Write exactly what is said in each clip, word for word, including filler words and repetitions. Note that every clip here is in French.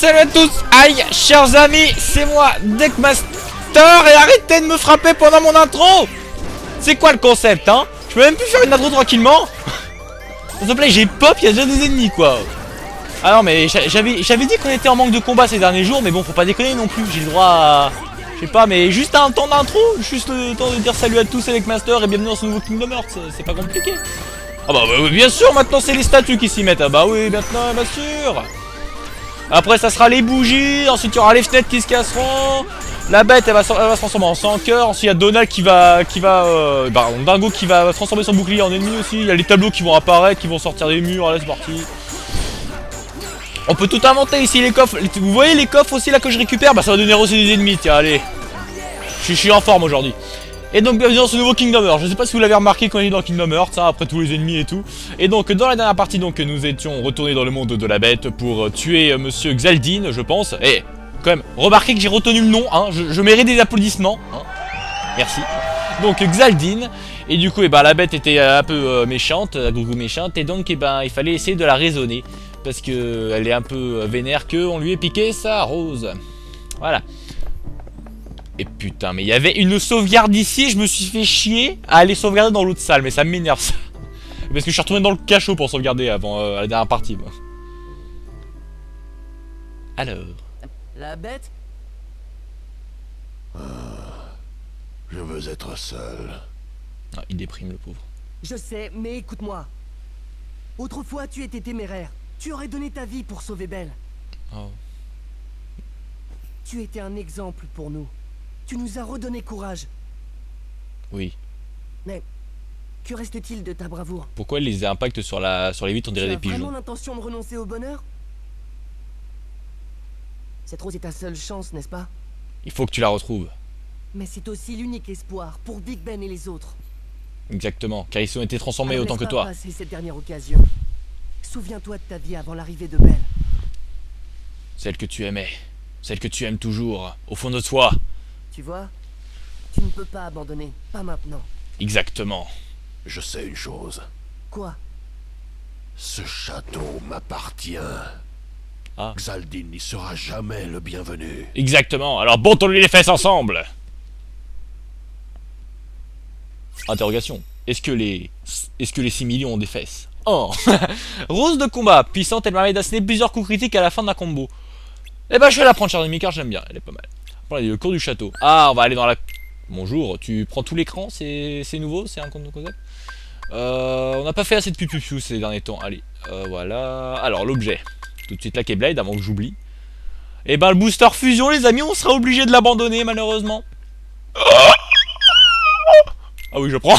salut à tous. Aïe, chers amis, c'est moi, Deckmaster, et arrêtez de me frapper pendant mon intro. C'est quoi le concept, hein? Je peux même plus faire une intro tranquillement. S'il te plaît, j'ai pop, il y a déjà des ennemis, quoi. Ah non, mais j'avais j'avais dit qu'on était en manque de combat ces derniers jours, mais bon, faut pas déconner non plus, j'ai le droit à... Je sais pas, mais juste un temps d'intro, juste le temps de dire salut à tous, c'est Deckmaster, et bienvenue dans ce nouveau Kingdom Hearts, c'est pas compliqué. Ah bah, bah bien sûr, maintenant c'est les statues qui s'y mettent, ah bah oui, maintenant, bien sûr. Après ça sera les bougies, ensuite il y aura les fenêtres qui se casseront. La bête elle va, elle va se transformer en cent cœurs. Ensuite il y a Donald qui va qui va euh, bah, Dingo qui va transformer son bouclier en ennemi aussi. Il y a les tableaux qui vont apparaître, qui vont sortir des murs. Allez c'est parti. On peut tout inventer ici les coffres. Vous voyez les coffres aussi là que je récupère? Bah ça va donner aussi des ennemis. Tiens allez. Je suis en forme aujourd'hui. Et donc bienvenue dans ce nouveau Kingdom Hearts. Je sais pas si vous l'avez remarqué quand on est dans Kingdom Hearts, hein, après tous les ennemis et tout. Et donc dans la dernière partie donc nous étions retournés dans le monde de la bête pour tuer euh, Monsieur Xaldine, je pense. Et quand même, remarquez que j'ai retenu le nom, hein, je, je mérite des applaudissements. Hein. Merci. Donc Xaldine. Et du coup, eh ben, la bête était un peu euh, méchante, gougou méchante, et donc eh ben, il fallait essayer de la raisonner. Parce que elle est un peu vénère qu'on lui ait piqué sa rose. Voilà. Et putain, mais il y avait une sauvegarde ici, je me suis fait chier à aller sauvegarder dans l'autre salle, mais ça m'énerve ça. Parce que je suis retourné dans le cachot pour sauvegarder avant euh, la dernière partie. Moi. Alors... La bête? Ah, je veux être seul. Ah, il déprime le pauvre. Je sais, mais écoute-moi. Autrefois, tu étais téméraire. Tu aurais donné ta vie pour sauver Belle. Oh. Tu étais un exemple pour nous. Tu nous as redonné courage. Oui. Mais que reste-t-il de ta bravoure? Pourquoi les impacts sur, la, sur les vitres on dirait tu des as pigeons? vraiment l'intention de renoncer au bonheur? Cette rose est ta seule chance, n'est-ce pas? Il faut que tu la retrouves. Mais c'est aussi l'unique espoir pour Big Ben et les autres. Exactement, car ils ont été transformés Alors autant que laisse pas toi. passer cette dernière occasion. Souviens-toi de ta vie avant l'arrivée de Belle. Celle que tu aimais. Celle que tu aimes toujours, au fond de toi. Tu vois? Tu ne peux pas abandonner, pas maintenant. Exactement. Je sais une chose. Quoi? Ce château m'appartient. Ah. Xaldine n'y sera jamais le bienvenu. Exactement, alors bontons-lui les fesses ensemble. Interrogation. Est-ce que les... Est-ce que les six millions ont des fesses? Oh. Rose de combat, puissante, elle permet d'asséner plusieurs coups critiques à la fin d'un combo. Eh ben je vais la prendre, cher ami, car j'aime bien, elle est pas mal. Après, le cours du château. Ah, on va aller dans la... Bonjour, tu prends tout l'écran, c'est nouveau, c'est un concept. Euh, on n'a pas fait assez de pupupiou ces derniers temps. Allez, euh, voilà. Alors, l'objet. Tout de suite la Keyblade, avant que j'oublie. Et ben, le booster fusion, les amis, on sera obligé de l'abandonner, malheureusement. Ah oui, je prends.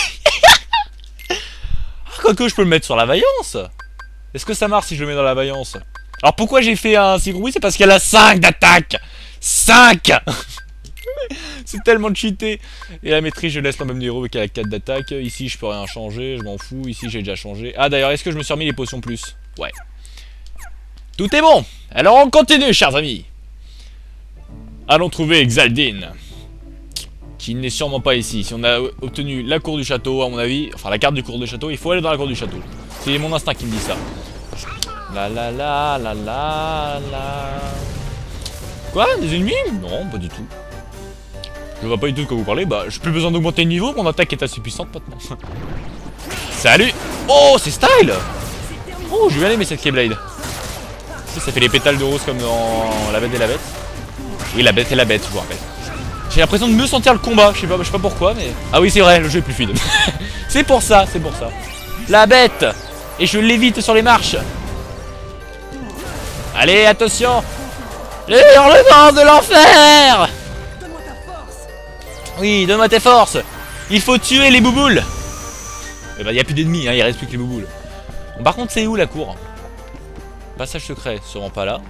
Quoique, je peux le mettre sur la vaillance. Est-ce que ça marche si je le mets dans la vaillance? Alors, pourquoi j'ai fait un si gros? Oui, c'est parce qu'elle a cinq d'attaque. cinq. C'est tellement cheaté. Et la maîtrise, je laisse le même numéro qui a quatre d'attaque. Ici, je peux rien changer, je m'en fous. Ici, j'ai déjà changé. Ah, d'ailleurs, est-ce que je me suis remis les potions plus? Ouais. Tout est bon. Alors, on continue, chers amis. Allons trouver Xaldine. Qui n'est sûrement pas ici. Si on a obtenu la cour du château, à mon avis, enfin la carte du cours du château, il faut aller dans la cour du château. C'est mon instinct qui me dit ça. La la la la la la. Quoi? Des ennemis? Non, pas du tout. Je vois pas du tout de quoi vous parlez. Bah, j'ai plus besoin d'augmenter le niveau. Mon attaque est assez puissante maintenant. Salut! Oh, c'est style! Oh, j'ai bien aimé cette Keyblade. Ça fait les pétales de rose comme dans La Bête et la Bête. Oui, La Bête et la Bête, je vous rappelle. J'ai l'impression de mieux sentir le combat. Je sais pas, je sais pas pourquoi, mais. Ah oui, c'est vrai, le jeu est plus fluide. C'est pour ça, c'est pour ça. La bête! Et je l'évite sur les marches. Allez, attention! Le hurlement de l'enfer! Donne-moi ta force! Oui, donne-moi tes forces! Il faut tuer les bouboules! Eh ben, il n'y a plus d'ennemis, hein, il reste plus que les bouboules. Bon, par contre, c'est où la cour? Passage secret, sûrement pas là.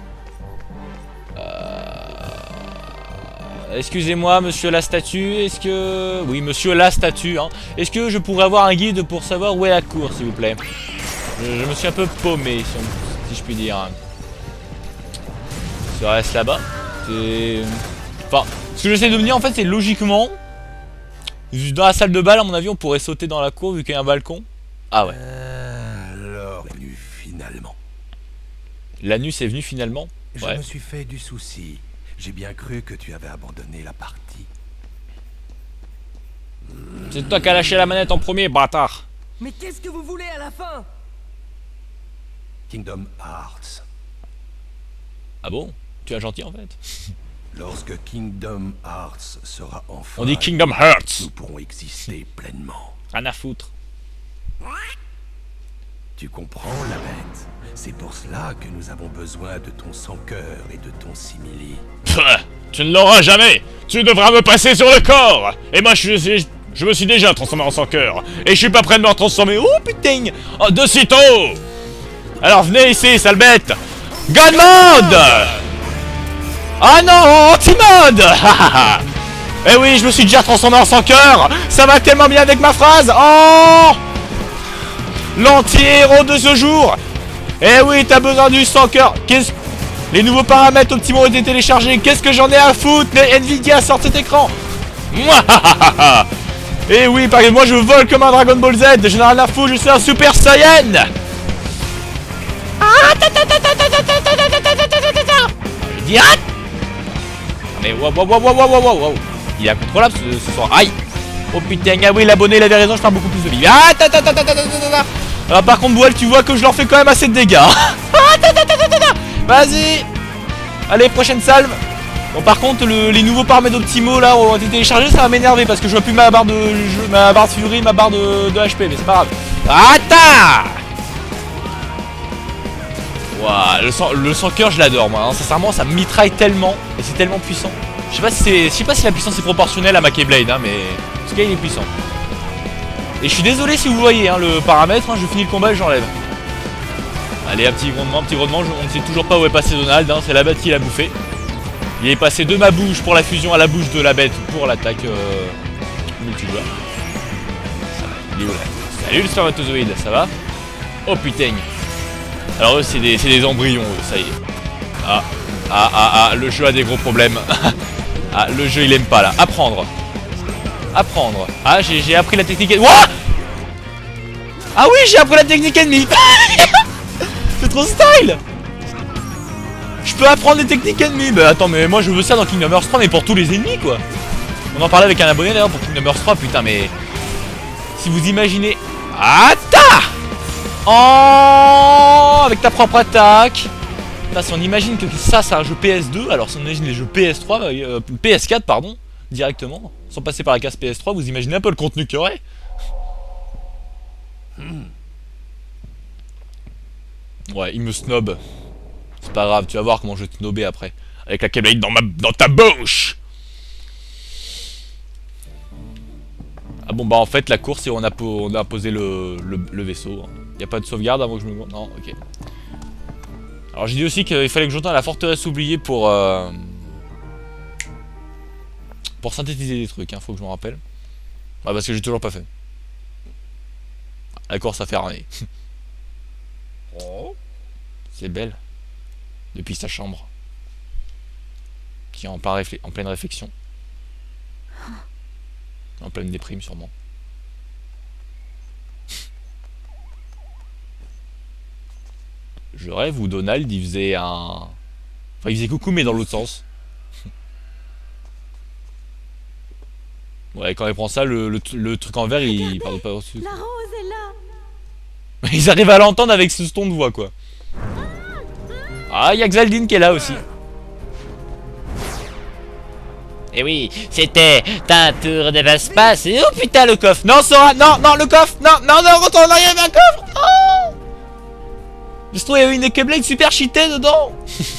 Euh... Excusez-moi, monsieur la statue, est-ce que... Oui, monsieur la statue, hein. Est-ce que je pourrais avoir un guide pour savoir où est la cour, s'il vous plaît? je, je me suis un peu paumé, si, on... si je puis dire. Ça reste là-bas. C'est... Enfin, ce que j'essaie de me dire, en fait, c'est logiquement... Dans la salle de bal, à mon avis, on pourrait sauter dans la cour, vu qu'il y a un balcon. Ah ouais. Alors, finalement. L'anus est venu finalement. Je Ouais. me suis fait du souci. J'ai bien cru que tu avais abandonné la partie. C'est toi qui as lâché la manette en premier, bâtard. Mais qu'est-ce que vous voulez à la fin? Kingdom Hearts. Ah bon? Tu es gentil en fait. Lorsque Kingdom Hearts sera enfin... On dit Kingdom Hearts. Nous pourrons exister pleinement. Rien à foutre. Tu comprends, la bête? C'est pour cela que nous avons besoin de ton sans-cœur et de ton simili. Pff, tu ne l'auras jamais. Tu devras me passer sur le corps. Et moi, je, je, je me suis déjà transformé en sans cœur. Et je suis pas prêt de me transformer. Oh putain. Oh, de sitôt. Alors venez ici, sale bête. God mode. Ah non, anti-mode. Eh oui, je me suis déjà transformé en sans cœur. Ça va tellement bien avec ma phrase. Oh, l'anti-héros de ce jour. Eh oui, t'as besoin du sans cœur. Qu'est-ce... Les nouveaux paramètres optimaux ont été téléchargés. Qu'est-ce que j'en ai à foutre? Les Nvidia sortent cet écran. Eh oui, parce que moi je vole comme un Dragon Ball Z. Je n'ai rien à foutre, je suis un Super Saiyan. Direct. Mais wow, wow, wow, wow, wow, wow, wow. Il est incontrôlable ce, ce soir. Aïe. Oh putain, ah oui, l'abonné, il avait raison, je perds beaucoup plus de vie. Ah, ta, ta, ta, ta, ta, ta, ta, ta. Alors par contre, Boel, tu vois que je leur fais quand même assez de dégâts. Vas-y. Allez, prochaine salve. Bon, par contre, le, les nouveaux paramètres optimaux là ont été téléchargés, ça va m'énerver parce que je vois plus ma barre de je, ma barre de furie, ma barre de, de H P, mais c'est pas grave. Attends. Waouh, le sang, le sang cœur, je l'adore moi. Hein. Sincèrement, ça mitraille tellement et c'est tellement puissant. Je sais pas si c'est, je sais pas si la puissance est proportionnelle à ma Keyblade, hein, mais en tout cas, il est puissant. Et je suis désolé si vous voyez hein, le paramètre, hein, je finis le combat et j'enlève. Allez, un petit grondement, un petit grondement, on ne sait toujours pas où est passé Donald, hein, c'est la bête qui l'a bouffé. Il est passé de ma bouche pour la fusion à la bouche de la bête pour l'attaque euh, multijoueur. Il est où là? Salut le spermatozoïde, ça va? Oh putain. Alors eux c'est des, des embryons, eux, ça y est. Ah, ah, ah, ah, le jeu a des gros problèmes. Ah, le jeu il aime pas là. Apprendre. Apprendre. Ah, j'ai appris la technique. Wouah! Ah oui, j'ai appris la technique ennemie. C'est trop style. Je peux apprendre les techniques ennemies. Bah attends, mais moi je veux ça dans Kingdom Hearts trois, mais pour tous les ennemis quoi. On en parlait avec un abonné d'ailleurs pour Kingdom Hearts trois, putain, mais si vous imaginez. Attends. Oh, avec ta propre attaque. Putain, si on imagine que ça c'est un jeu P S deux, alors si on imagine les jeux P S trois, euh, P S quatre pardon, directement, sans passer par la case P S trois, vous imaginez un peu le contenu qu'il y aurait. Hmm. Ouais, il me snob. C'est pas grave, tu vas voir comment je vais te snobber après. Avec la Keyblade dans, ma... dans ta bouche. Ah bon, bah en fait, la course, c'est on a, po... on a posé le, le... le vaisseau. Y'a pas de sauvegarde avant que je me... Non, ok. Alors j'ai dit aussi qu'il fallait que j'entende la forteresse oubliée pour... Euh... Pour synthétiser des trucs, hein, faut que je me rappelle. Ouais, parce que j'ai toujours pas fait. La course à Ferrari. Oh, c'est belle. Depuis sa chambre. Qui est en, en pleine réflexion. En pleine déprime sûrement. Je rêve où Donald il faisait un... Enfin il faisait coucou mais dans l'autre sens. Ouais, quand il prend ça, le, le, le truc en vert il parle pas au-dessus. La rose est là. Ils arrivent à l'entendre avec ce ton de voix quoi. Ah, il y a Xaldine qui est là aussi. Et oui, c'était un tour de passe-passe. Et oh putain, le coffre. Non, Sora, non, non, le coffre. Non, non, non, retourne en arrière, il y avait un coffre. Oh, je trouve qu'il y avait une Keyblade super cheatée dedans.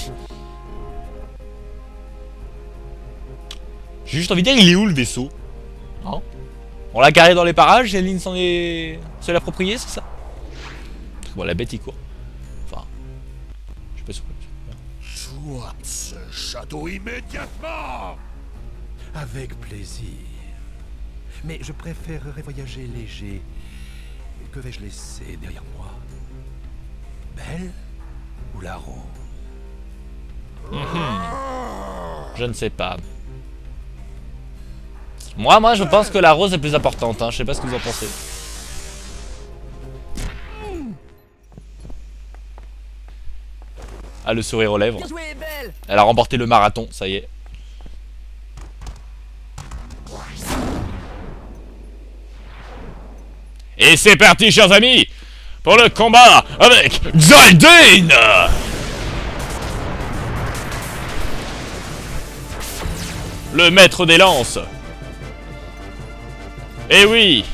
J'ai juste envie de dire, il est où le vaisseau? Hein? On l'a garé dans les parages, Céline s'en est... se l'a approprié, c'est ça? Bon, la bête il court. Enfin, je sais pas sur quoi. Toi, ce château immédiatement. Avec plaisir. Mais je préférerais voyager léger. Que vais-je laisser derrière moi? Belle ou la rose? Mmh. Je ne sais pas. Moi, moi, je pense que la rose est plus importante. Hein. Je sais pas ce que vous en pensez. Ah, le sourire aux lèvres. Bien joué, Belle. bordel! Elle a remporté le marathon, ça y est. Et c'est parti, chers amis, pour le combat avec Zaldin. Le maître des lances. Eh oui.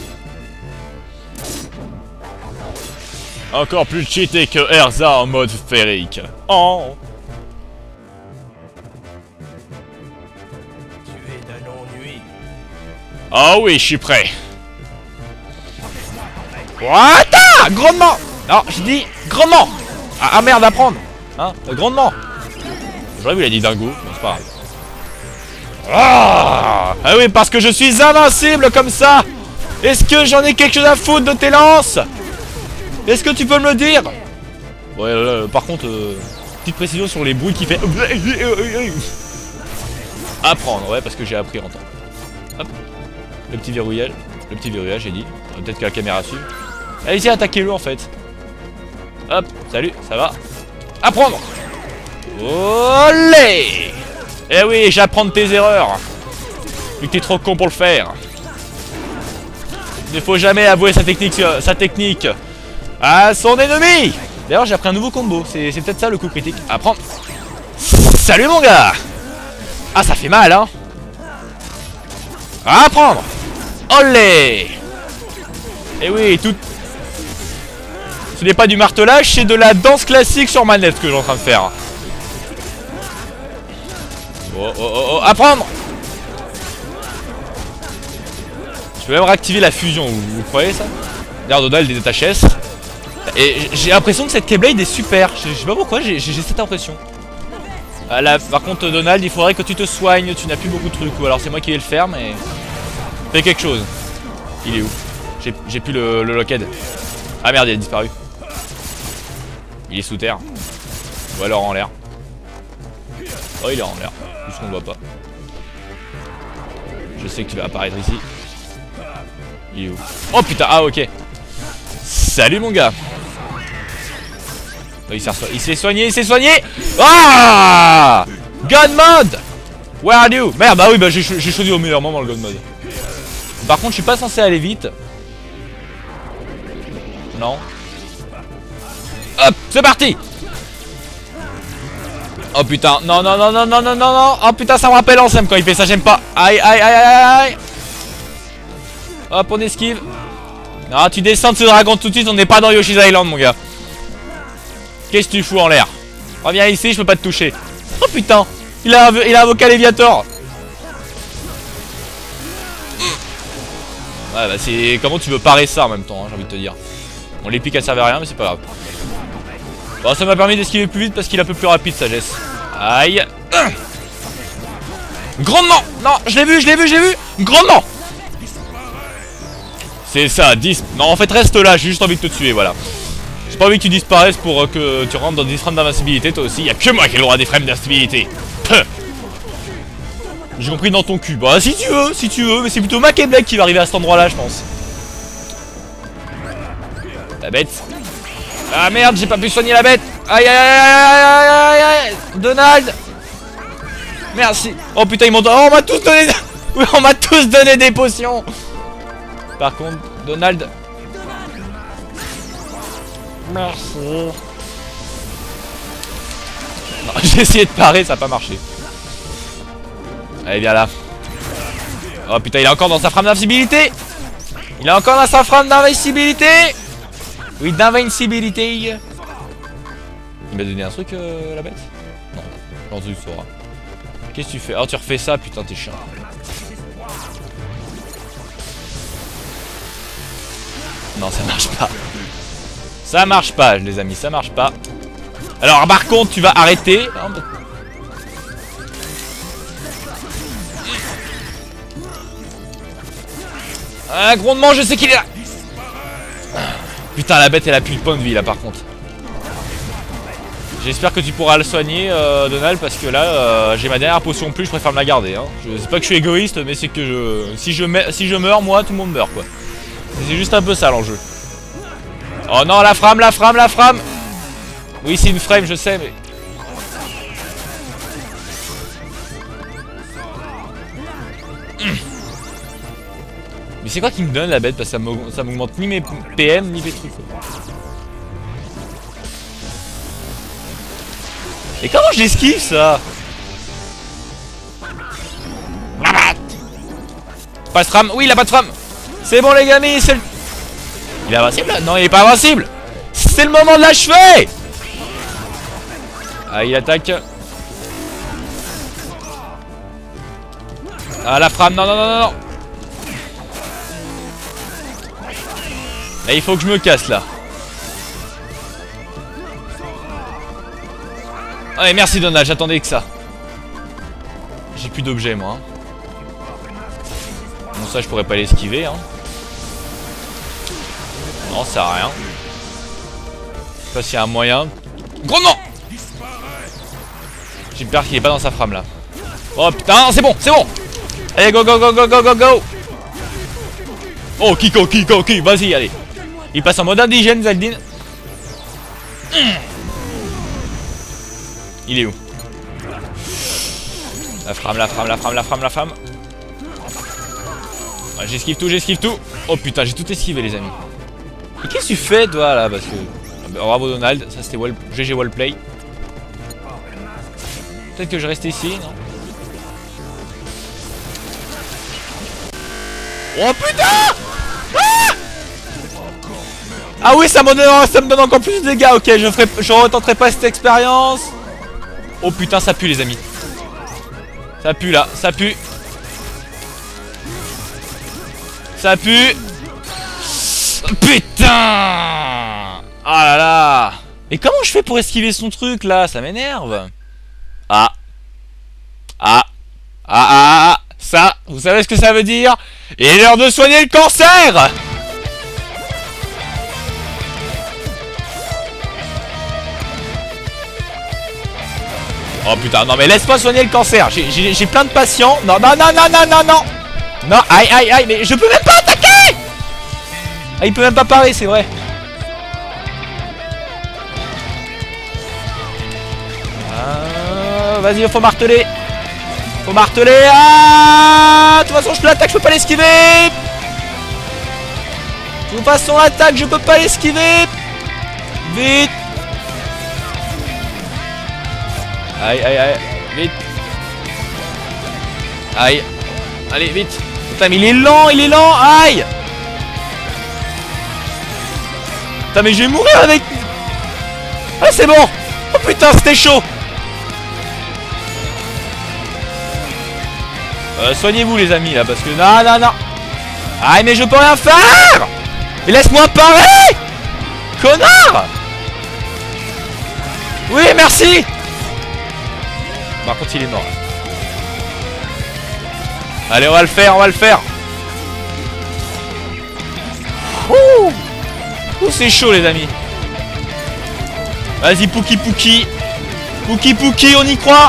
Encore plus cheaté que Erza en mode féerique. Oh. Tu es d'un ennui. Ah oui, je suis prêt. What? Grandement. Non, je dis grandement. Ah, ah merde, à prendre. Hein, euh, grandement. J'aurais vu, il a dit dingo, mais c'est pas grave. Ah, ah oui, parce que je suis invincible comme ça. Est-ce que j'en ai quelque chose à foutre de tes lances? Est-ce que tu peux me le dire? Ouais, euh, par contre, euh, petite précision sur les bruits qui fait. Apprendre, ouais, parce que j'ai appris en temps. Hop, le petit verrouillage, le petit verrouillage, j'ai dit. Peut-être que la caméra suit. Allez-y, attaquez-le en fait. Hop, salut, ça va. Apprendre. Olé. Eh oui, j'apprends de tes erreurs. Vu que t'es trop con pour le faire. Il ne faut jamais avouer sa technique, euh, sa technique à son ennemi. D'ailleurs, j'ai appris un nouveau combo. C'est peut-être ça le coup critique. Apprendre. Salut mon gars. Ah, ça fait mal, hein. Apprendre. Olé. Eh oui, tout. Ce n'est pas du martelage, c'est de la danse classique sur manette que j'ai en train de faire. Oh, oh, oh, oh, apprendre. Je peux même réactiver la fusion, vous, vous croyez ça? D'ailleurs, Donald est H S. Et j'ai l'impression que cette Keyblade est super. Je sais pas pourquoi, j'ai cette impression. Ah, là, par contre, Donald, il faudrait que tu te soignes. Tu n'as plus beaucoup de trucs. Ou alors c'est moi qui vais le faire, mais... Fais quelque chose. Il est où? J'ai plus le, le lockhead. Ah merde, il a disparu. Il est sous terre. Ou alors en l'air. Oh, il est en l'air. Juste qu'on ne voit pas. Je sais que tu vas apparaître ici. Il est où? Oh putain, ah ok. Salut mon gars. Oh, il s'est soigné, il s'est soigné. Ah, God mode. Where are you? Merde, bah oui, bah j'ai choisi au meilleur moment le God mode. Par contre, je suis pas censé aller vite. Non. Hop, c'est parti. Oh putain, non, non, non, non, non, non, non, non. Oh putain, ça me rappelle Ansem quand il fait ça, j'aime pas. Aïe, aïe, aïe, aïe, aïe. Hop, on esquive. Non, tu descends de ce dragon tout de suite, on n'est pas dans Yoshi's Island, mon gars. Qu'est-ce que tu fous en l'air? Reviens ici, je peux pas te toucher. Oh putain, il a, il a invoqué Léviator. Ouais, bah c'est... Comment tu veux parer ça en même temps, hein, j'ai envie de te dire. Bon, les pics elles servent à rien, mais c'est pas grave. Bon, ça m'a permis d'esquiver plus vite parce qu'il est un peu plus rapide, sagesse. Aïe. Grandement. Non, je l'ai vu, je l'ai vu, je l'ai vu. Grandement. C'est ça, dix... Non, en fait, reste là, j'ai juste envie de te tuer, voilà. J'ai pas envie que tu disparaisses pour euh, que tu rentres dans dix frames d'invincibilité, toi aussi. Y'a que moi qui ai le droit à des frames d'invincibilité. J'ai compris dans ton cul. Bah, si tu veux, si tu veux, mais c'est plutôt ma Keyblade qui va arriver à cet endroit-là, je pense. La bête. Ah merde, j'ai pas pu soigner la bête. Aïe aïe aïe aïe aïe aïe. Donald. Merci. Oh putain, ils m'ont... Oh, on m'a tous donné... Oui, on m'a tous donné des potions. Par contre, Donald... Merci. J'ai essayé de parer, ça a pas marché. Allez, viens là. Oh putain, il est encore dans sa frame d'invincibilité. Il est encore dans sa frame d'invincibilité. Oui, d'invincibilité. Il m'a donné un truc, euh, la bête? Non, j'en doute, ça. Qu'est-ce que tu fais? Oh, tu refais ça, putain, t'es chiant. Non, ça marche pas. Ça marche pas, les amis, ça marche pas. Alors, par contre, tu vas arrêter. Ah, grondement, je sais qu'il est là. Putain, la bête, elle a plus de points de vie, là, par contre. J'espère que tu pourras le soigner, euh, Donald, parce que là, euh, j'ai ma dernière potion plus, je préfère me la garder. Hein. Je sais pas que je suis égoïste, mais c'est que je... Si je, me... si je meurs, moi, tout le monde meurt, quoi. C'est juste un peu ça, l'enjeu. Oh non, la frame, la frame, la frame. Oui, c'est une frame, je sais, mais... Mais c'est quoi qui me donne la bête? Parce que ça m'aug- ça m'augmente ni mes P M ni mes trucs. Et comment je l'esquive ça? Pas de frame. Oui, il a pas de frame. C'est bon les gamins, c'est le... Il est invincible là? Non, il est pas invincible. C'est le moment de l'achever. Ah, il attaque. Ah, la frame. Non, non, non, non, non. Là, il faut que je me casse là. Allez, merci Donald, j'attendais que ça. J'ai plus d'objets moi. Bon, ça je pourrais pas l'esquiver hein. Non, ça sert à rien. Je sais pas s'il y a un moyen. Gros non. J'ai peur qu'il est pas dans sa frame là. Oh putain, c'est bon, c'est bon. Allez, go, go, go, go, go, go, go. Oh, Kiko, Kiko, Kiko, vas-y, allez. Il passe en mode indigène, Zaldin. Mmh. Il est où? La frame, la frame, la frame, la frame, la frame. Ouais, j'esquive tout, j'esquive tout. Oh putain, j'ai tout esquivé les amis. Et qu'est-ce que tu fais toi là? Parce que... Ah, bah, bravo Donald, ça c'était wall... G G wallplay. Peut-être que je reste ici, non? Oh putain! Ah, ah oui, ça me, donne, ça me donne encore plus de dégâts. Ok, je ferai, je retenterai pas cette expérience. Oh putain, ça pue les amis. Ça pue là, ça pue. Ça pue. Putain. Ah là là. Et comment je fais pour esquiver son truc là? Ça m'énerve. Ah. Ah. Ah ah ah. Ça, vous savez ce que ça veut dire? Il est l'heure de soigner le cancer. Oh putain, non mais laisse-moi soigner le cancer. J'ai plein de patients. Non, non, non, non, non, non, non. Non, aïe, aïe, aïe, mais je peux même pas attaquer. Ah, il peut même pas parler, c'est vrai. Ah, vas-y, faut marteler. Faut marteler. Ah, de toute façon, je l'attaque, je peux pas l'esquiver. De toute façon, l'attaque, je peux pas l'esquiver. Vite. Aïe, aïe, aïe, vite. Aïe. Allez, vite. Putain, mais il est lent, il est lent. Aïe. Putain, mais je vais mourir avec... Ah, c'est bon. Oh putain, c'était chaud. Euh, soignez-vous les amis là, parce que... Non, non, non. Aïe, mais je peux rien faire. Mais laisse-moi parler. Connard. Oui, merci. Par contre il est mort là. Allez, on va le faire, on va le faire. Ouh, Ouh c'est chaud les amis. Vas-y Pouki Pouki. Pouki Pouki, on y croit.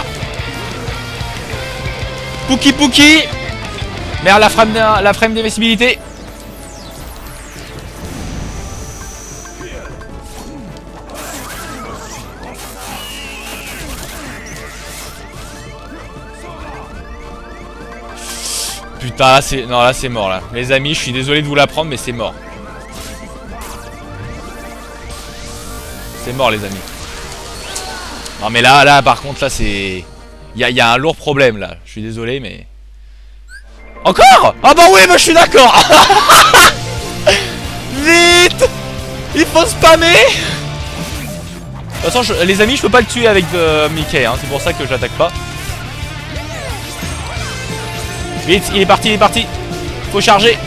Pouki Pouki. Merde, la frame, la frame d'invincibilité. Putain, là c'est... Non, là c'est mort là. Les amis, je suis désolé de vous l'apprendre, mais c'est mort. C'est mort les amis. Non mais là, là par contre, là c'est... Il y a, y a un lourd problème là. Je suis désolé, mais... Encore? Ah bah oui, mais je suis d'accord. Vite. Il faut spammer. De toute façon, je... les amis, je peux pas le tuer avec de Mickey, hein. C'est pour ça que je l'attaque pas. Vite, il est parti, il est parti. Faut charger.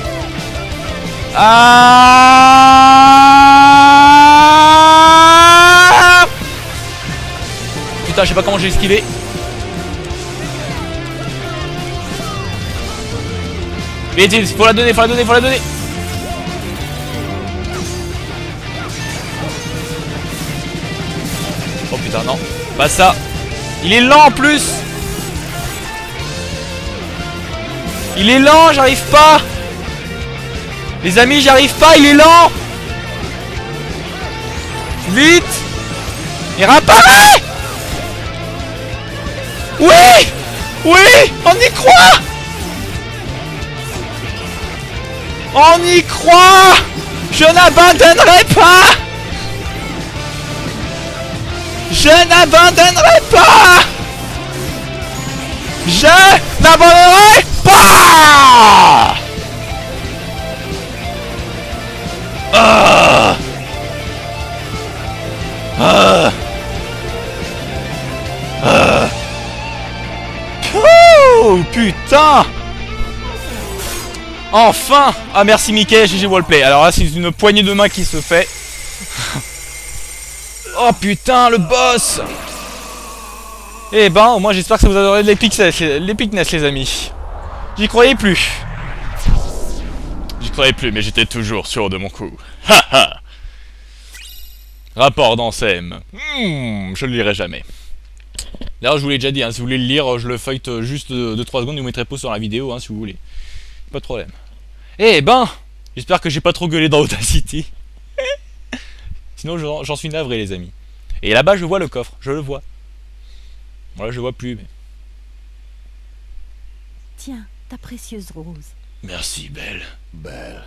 Ah putain, je sais pas comment j'ai esquivé. Vite, vite, faut la donner, faut la donner, faut la donner. Oh putain, non. Pas ça. Il est lent en plus. Il est lent, j'arrive pas. Les amis, j'arrive pas, il est lent. Vite. Il réapparaît. Oui. Oui, on y croit. On y croit. Je n'abandonnerai pas. Je n'abandonnerai pas. Je n'abandonnerai pas. Ah. Ah. Ah. Oh putain. Enfin. Ah merci Mickey, G G Wallplay. Alors là c'est une poignée de main qui se fait. Oh putain le boss. Eh ben au moins j'espère que ça vous a donné de l'épicness les amis. J'y croyais plus. J'y croyais plus mais j'étais toujours sûr de mon coup. Haha. Rapport d'Ansem. Hmm, je le lirai jamais. D'ailleurs je vous l'ai déjà dit, hein, si vous voulez le lire, je le feuillete juste deux trois secondes, je vous mettrai pause sur la vidéo hein, si vous voulez. Pas de problème. Eh ben, j'espère que j'ai pas trop gueulé dans Audacity. Sinon j'en suis navré les amis. Et là-bas je vois le coffre, je le vois. Bon là je le vois plus mais... Tiens, ta précieuse rose. Merci Belle. Belle.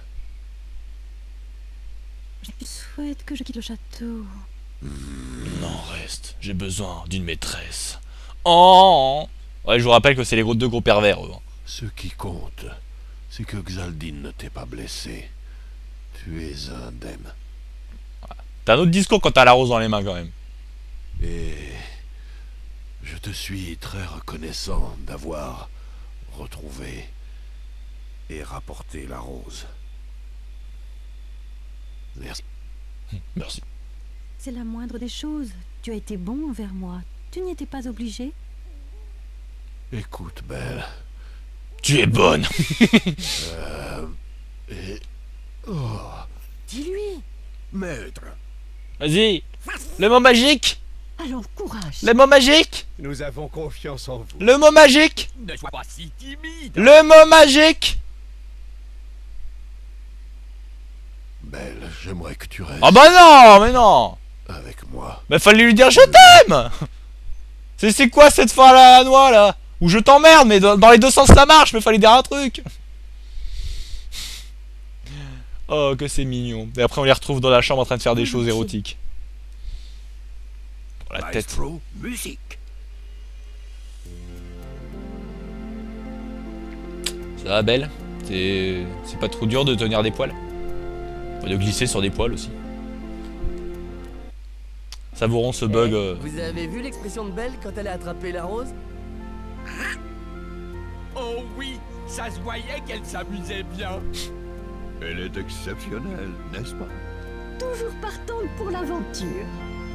Je souhaite que je quitte le château. Non reste, j'ai besoin d'une maîtresse. Oh. Ouais je vous rappelle que c'est les gros deux gros pervers eux. Ce qui compte, c'est que Xaldine ne t'ait pas blessé. Tu es indemne. T'as un autre discours quand t'as la rose dans les mains quand même. Et je te suis très reconnaissant d'avoir retrouvé et rapporté la rose. Merci. Merci. C'est la moindre des choses. Tu as été bon envers moi. Tu n'y étais pas obligé. Écoute, Belle. Tu es bonne. euh, et... Oh. Dis-lui. Maître. Vas-y. Le mot magique. Alors courage. Le mot magique. Nous avons confiance en vous. Le mot magique. Ne sois pas si timide. Le mot magique. Belle, j'aimerais que tu restes Ah bah non, mais non. avec moi. Bah fallait lui dire je t'aime. C'est quoi cette fin à la noix là? Ou je t'emmerde, mais dans, dans les deux sens ça marche, mais fallait dire un truc. Oh que c'est mignon. Et après on les retrouve dans la chambre en train de faire des choses érotiques. Pour la tête. Maestro, musique. Ça va Belle? C'est pas trop dur de tenir des poils? De glisser sur des poils aussi. Savourons ce bug. Eh, euh... Vous avez vu l'expression de Belle quand elle a attrapé la rose? Oh oui, ça se voyait qu'elle s'amusait bien. Elle est exceptionnelle, n'est-ce pas? Toujours partante pour l'aventure.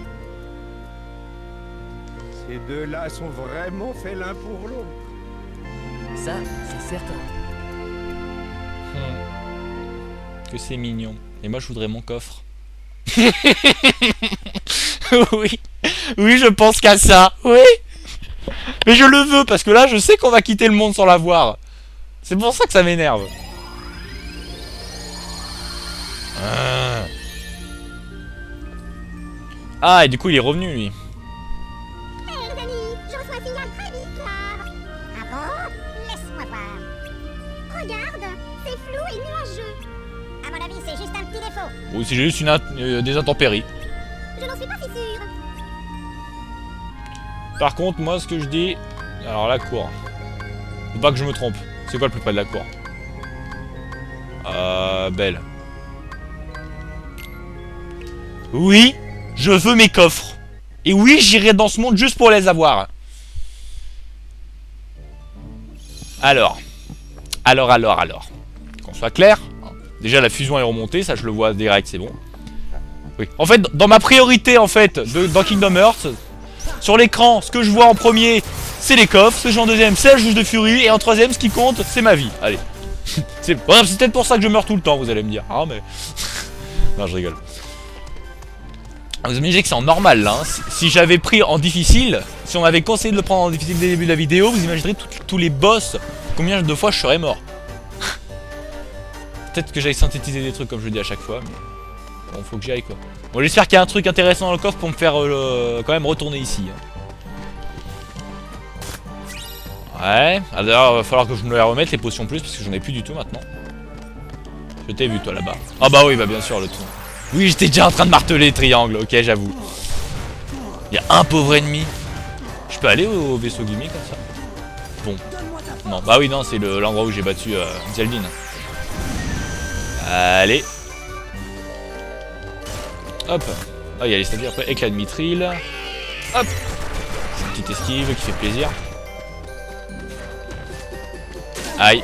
Ces deux-là sont vraiment faits l'un pour l'autre. Ça, c'est certain. Hmm. Que c'est mignon. Et moi je voudrais mon coffre. Oui. Oui, je pense qu'à ça. Oui. Mais je le veux parce que là je sais qu'on va quitter le monde sans l'avoir. C'est pour ça que ça m'énerve. Ah. Ah et du coup il est revenu lui. Hé les amis, je reçois un signal très bizarre. Ah bon? Laisse-moi voir. Regarde, c'est flou et nuageux. À mon avis, c'est juste un petit défaut. Ou c'est juste une euh, des intempéries. Je n'en suis pas si sûre. Par contre moi ce que je dis... Alors la cour. Faut pas que je me trompe. C'est quoi le plus près de la cour? Euh... Belle. Oui, je veux mes coffres. Et oui, j'irai dans ce monde juste pour les avoir. Alors. Alors, alors, alors. Qu'on soit clair. Déjà, la fusion est remontée. Ça, je le vois direct, c'est bon. Oui. En fait, dans ma priorité, en fait, de, dans Kingdom Hearts, sur l'écran, ce que je vois en premier, c'est les coffres. Ce que je vois en deuxième, c'est la juge de furie. Et en troisième, ce qui compte, c'est ma vie. Allez. C'est ouais, peut-être pour ça que je meurs tout le temps, vous allez me dire. Ah, mais... Non, je rigole. Vous imaginez que c'est en normal là, hein. Si, si j'avais pris en difficile, si on m'avait conseillé de le prendre en difficile dès le début de la vidéo, vous imaginerez tous les boss, combien de fois je serais mort. Peut-être que j'aille synthétiser des trucs comme je le dis à chaque fois, mais bon, faut que j'y aille quoi. Bon, j'espère qu'il y a un truc intéressant dans le coffre pour me faire euh, quand même retourner ici. Hein. Ouais, alors il va falloir que je me les remette les potions plus parce que j'en ai plus du tout maintenant. Je t'ai vu toi là-bas. Ah bah oui, bah bien sûr le tout. Oui, j'étais déjà en train de marteler triangle, ok, j'avoue. Il y a un pauvre ennemi. Je peux aller au vaisseau gimmick comme ça? Bon. Non, bah oui, non, c'est l'endroit où j'ai battu euh, Xaldine. Allez. Hop. Ah, il y a les statues après. Éclat de mithril. Hop. Petite esquive qui fait plaisir. Aïe.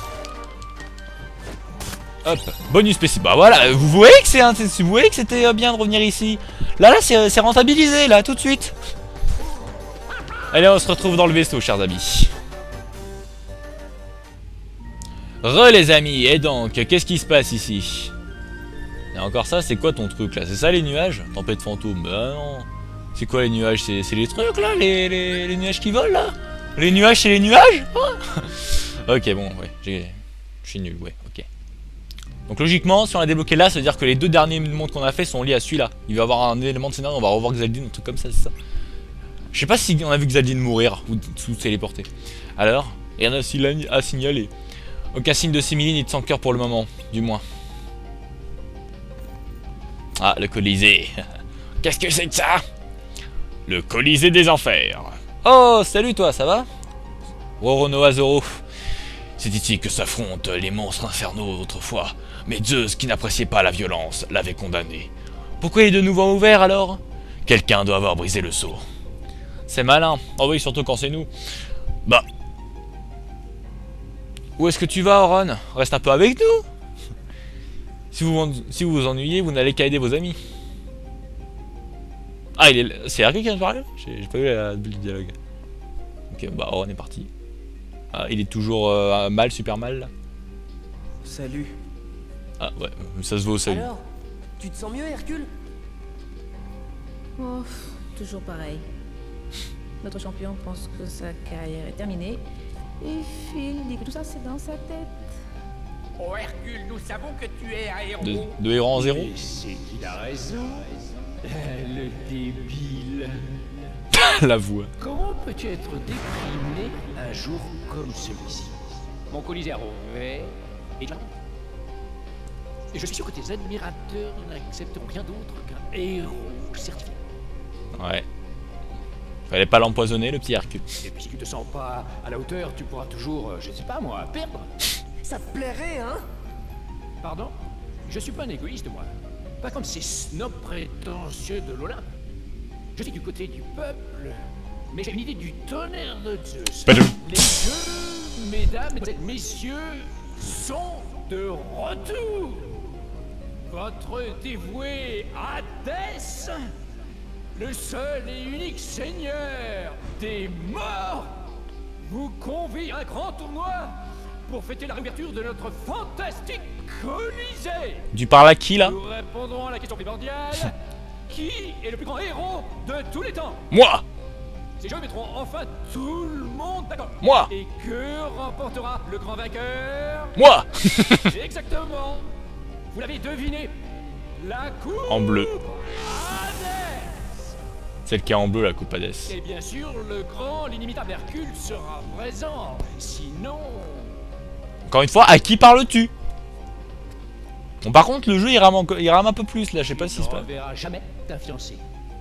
Hop. Bonus spécial. Bah voilà, vous voyez que c'est vous voyez que c'était bien de revenir ici. Là, là, c'est rentabilisé, là, tout de suite. Allez, on se retrouve dans le vaisseau, chers amis. Re les amis, et donc, qu'est-ce qui se passe ici? Et encore ça, c'est quoi ton truc là? C'est ça les nuages? Tempête fantôme? Bah non. C'est quoi les nuages? C'est les trucs là? Les, les, les nuages qui volent là? Les nuages c'est les nuages? Oh. Ok, bon, ouais, je suis nul, ouais, ok. Donc logiquement, si on a débloqué là, ça veut dire que les deux derniers mondes qu'on a fait sont liés à celui-là. Il va y avoir un élément de scénario, on va revoir Xaldine, un truc comme ça, c'est ça. Je sais pas si on a vu Xaldine mourir ou se téléporter. Alors, rien à signaler. Aucun signe de simili ni de sans cœur pour le moment, du moins. Ah, le Colisée. Qu'est-ce que c'est que ça? Le Colisée des Enfers. Oh, salut toi, ça va? Roronoa Zoro. C'est ici que s'affrontent les monstres infernaux autrefois. Mais Zeus, qui n'appréciait pas la violence, l'avait condamné. Pourquoi il est de nouveau ouvert alors? Quelqu'un doit avoir brisé le sceau. C'est malin. Oh oui, surtout quand c'est nous. Bah. Où est-ce que tu vas, Auron? Reste un peu avec nous. Si vous si vous, vous ennuyez, vous n'allez qu'à aider vos amis. Ah, il est... c'est Hercule qui vient de parler? J'ai pas vu la bulle de dialogue. Ok, bah Auron est parti. Ah, il est toujours euh, mal, super mal là. Salut. Ah ouais, ça se voit au salut. Alors, tu te sens mieux, Hercule? Oh, toujours pareil. Notre champion pense que sa carrière est terminée. Et Phil dit que tout ça c'est dans sa tête. Oh Hercule, nous savons que tu es un héros. De, de héros en zéro. C'est qu'il a raison. Le débile. La voix. Comment peux-tu être déprimé un jour comme celui-ci? Mon Colisée a rouvert et Et je suis sûr que tes admirateurs n'accepteront rien d'autre qu'un héros certifié. Ouais. Fallait pas l'empoisonner, le petit Hercule. Et puis si tu te sens pas à la hauteur, tu pourras toujours, je sais pas moi, perdre. Ça te plairait, hein? Pardon? Je suis pas un égoïste, moi. Pas comme ces snobs prétentieux de l'Olympe. Je suis du côté du peuple, mais j'ai une idée du tonnerre de Zeus. Pas de... Les jeux, mesdames et messieurs, sont de retour. Votre dévoué Hadès, le seul et unique seigneur des morts, vous convie à un grand tournoi pour fêter la réouverture de notre fantastique Colisée. Tu parles à qui là? Nous répondrons à la question primordiale. Qui est le plus grand héros de tous les temps? Moi. Ces jeux mettront enfin tout le monde d'accord. Moi. Et que remportera le grand vainqueur? Moi. Exactement. Vous l'avez deviné. La coupe En bleu. Hadès. Celle qui est en bleu, la coupe Hadès. Et bien sûr, le grand, l'inimitable Hercule sera présent. Sinon... Encore une fois, à qui parles-tu? Bon, par contre, le jeu il rame, encore, il rame un peu plus là, je sais pas si c'est pas. Tu ne reverras jamais ta fiancée.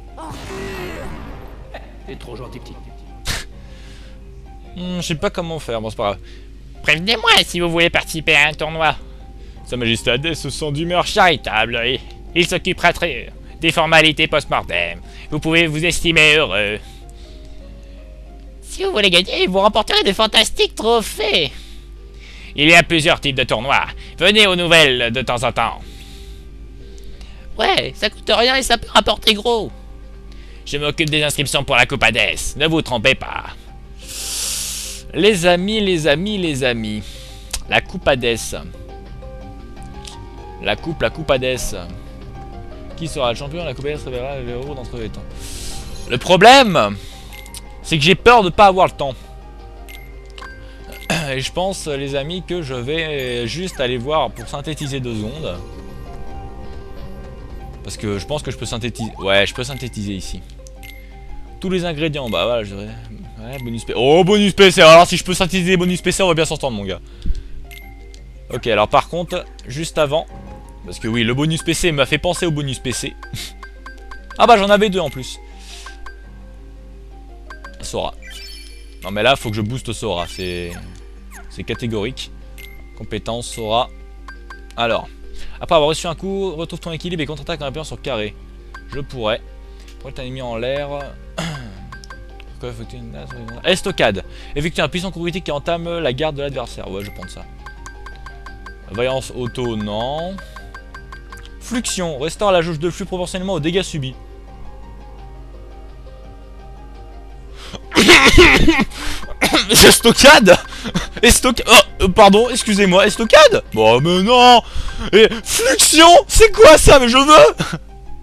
T'es trop gentil, petit. hmm, je sais pas comment faire, bon, c'est pas grave. Prévenez-moi si vous voulez participer à un tournoi. Sa Majesté Hadès se sent d'humeur charitable et il s'occupera très des formalités post-mortem. Vous pouvez vous estimer heureux. Si vous voulez gagner, vous remporterez de fantastiques trophées. Il y a plusieurs types de tournois. Venez aux nouvelles de temps en temps. Ouais, ça coûte rien et ça peut rapporter gros. Je m'occupe des inscriptions pour la Coupe Hadès. Ne vous trompez pas. Les amis, les amis, les amis. La Coupe Hadès. La coupe, la Coupe Hadès. Qui sera le champion? La Coupe Hadès révélera le héros d'entre les temps. Le problème, c'est que j'ai peur de pas avoir le temps. Et je pense, les amis, que je vais juste aller voir pour synthétiser deux secondes. Parce que je pense que je peux synthétiser. Ouais, je peux synthétiser ici. Tous les ingrédients, bah voilà, je dirais. Ouais, bonus P C. Oh, bonus P C. Alors, si je peux synthétiser bonus P C, on va bien s'entendre, mon gars. Ok, alors par contre, juste avant... Parce que oui, le bonus P C m'a fait penser au bonus P C. Ah bah j'en avais deux en plus. Sora. Non mais là, faut que je booste Sora, c'est... C'est catégorique. Compétence, Sora. Alors, après avoir reçu un coup, retrouve ton équilibre et contre-attaque en appuyant sur carré. Je pourrais. Pour t'as mis en l'air. Estocade. Effectue un puissant coup critique qui entame la garde de l'adversaire. Ouais, je vais prendre ça. Vaillance auto, non. Fluxion. Restaure la jauge de flux proportionnellement aux dégâts subis. Estocade. Estocade. Oh, pardon, excusez-moi. Estocade. Bon, mais non. Et fluxion. C'est quoi ça? Mais je veux.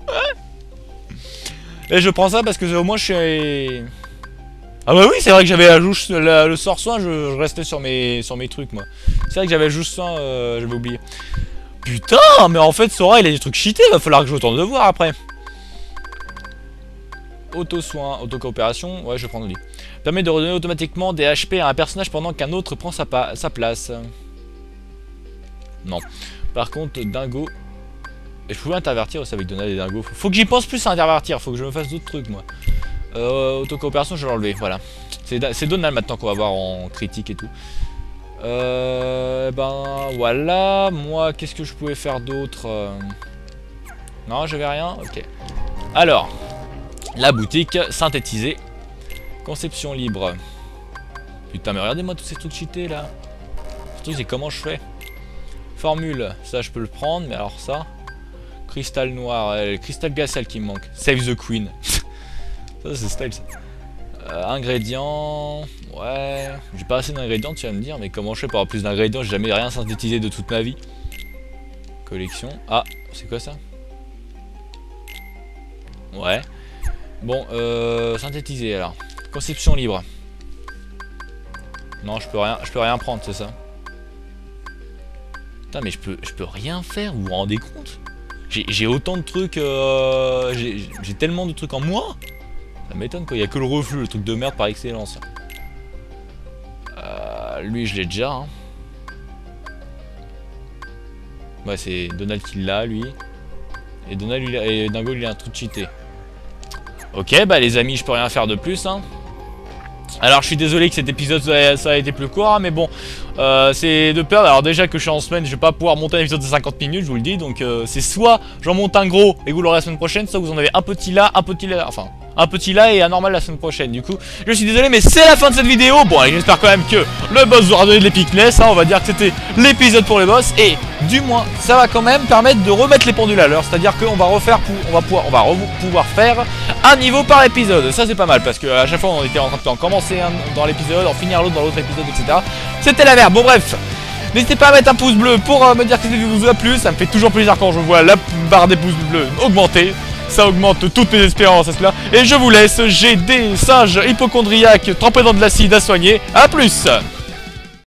Et je prends ça parce que au moins je suis... Ah bah oui, c'est vrai que j'avais la jouche, la, le sort soin, je, je restais sur mes, sur mes trucs moi. C'est vrai que j'avais le jouche soin, euh, j'avais oublié. Putain, mais en fait Sora il a des trucs cheatés, va falloir que je retourne le voir après. Auto-soin, auto-coopération, ouais je vais prendre lui. Permet de redonner automatiquement des H P à un personnage pendant qu'un autre prend sa, sa place. Non. Par contre, Dingo... Et je pouvais intervertir aussi avec Donald et Dingo. Faut, faut que j'y pense plus à intervertir, faut que je me fasse d'autres trucs moi. Euh, Auto-coopération, je vais l'enlever, voilà. C'est Donald maintenant qu'on va voir en critique et tout. Euh, ben voilà, moi qu'est-ce que je pouvais faire d'autre euh... Non, j'avais rien, ok. Alors, la boutique, synthétisée. Conception libre. Putain, mais regardez-moi tous ces trucs cheatés là. Ce truc, c'est comment je fais. Formule, ça je peux le prendre, mais alors ça... Cristal noir, euh, cristal glacial qui me manque. Save the Queen. Ça c'est style ça. Euh, ingrédients... Ouais... J'ai pas assez d'ingrédients tu vas me dire, mais comment je fais pour avoir plus d'ingrédients? J'ai jamais rien synthétisé de toute ma vie. Collection... Ah, c'est quoi ça? Ouais. Bon, euh... synthétiser alors. Conception libre. Non, je peux rien, je peux rien prendre, c'est ça. Putain, mais je peux, je peux rien faire, vous vous rendez compte? J'ai autant de trucs, euh, j'ai tellement de trucs en moi. Ça m'étonne quoi, il n'y a que le reflux, le truc de merde par excellence. Euh, lui je l'ai déjà. Hein. Ouais c'est Donald qui l'a lui. Et Donald lui, et Dingo il a un truc cheaté. Ok bah les amis je peux rien faire de plus hein. Alors je suis désolé que cet épisode ça a, ça a été plus court hein, mais bon euh, c'est de peur. Alors déjà que je suis en semaine je vais pas pouvoir monter un épisode de cinquante minutes je vous le dis. Donc euh, c'est soit j'en monte un gros et vous l'aurez la semaine prochaine, soit vous en avez un petit là, un petit là, enfin un petit là et un normal la semaine prochaine. Du coup je suis désolé mais c'est la fin de cette vidéo. Bon allez j'espère quand même que le boss vous aura donné de l'épicness hein, on va dire que c'était l'épisode pour les boss. Et du moins ça va quand même permettre de remettre les pendules à l'heure. C'est à dire qu'on va refaire pour, on va pouvoir, on va pouvoir faire un niveau par épisode. Ça c'est pas mal parce que à chaque fois on était en train de commencer un dans l'épisode, en finir l'autre dans l'autre épisode, et cetera. C'était la merde. Bon bref, n'hésitez pas à mettre un pouce bleu pour euh, me dire que cette vidéo vous a plu. Ça me fait toujours plaisir quand je vois la barre des pouces bleus augmenter. Ça augmente toutes mes espérances à cela. Et je vous laisse, j'ai des singes hypochondriaques trempés dans de l'acide à soigner. A plus.